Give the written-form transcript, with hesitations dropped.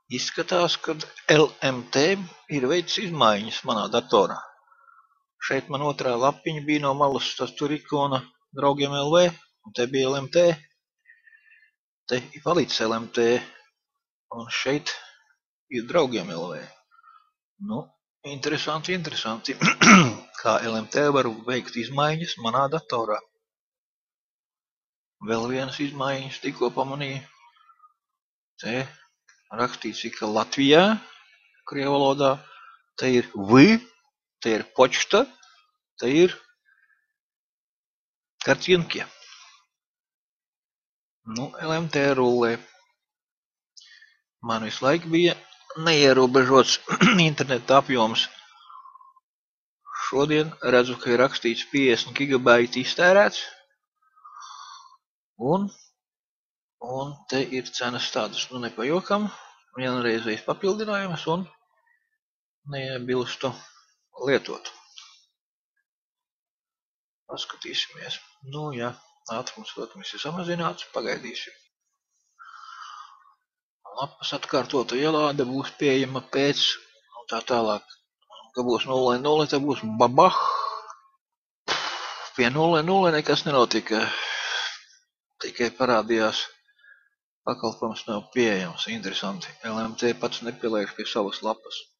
Izskatās, ka LMT ir veicis izmaiņas manā datorā. Šeit man otrā lapiņa bija no malas, tas tur ikona draugiem LV, un te bija LMT. Te ir palicis LMT, un šeit ir draugiem LV. Nu, interesanti, kā LMT var veikt izmaiņas manā datorā. Vēl vienas izmaiņas tikko pamanīju. Te rakstīts, ka Latvijā, krievu valodā, te ir V, te ir počta, te ir kartinki. Nu, LMT rullē. Man visu laiku bija neierobežots interneta apjoms. Šodien redzu, ka ir rakstīts 50 gigabaiti iztērēts. Un te ir cenas tādas, nu nepajokam, vienreizējs papildinājums un neiebilstu lietot. Paskatīsimies. Nu, jā, ātrums, protams, ir samazināts, pagaidīsim. Lapas atkārtota ielāde būs pieejama pēc, un tā tālāk. Ka būs 0,0, tad būs babah. Pie 0,0 nekas nenotika. Tikai parādījās pakalpojums nav pieejams. Interesanti. LMT pats nepieliež pie savas lapas.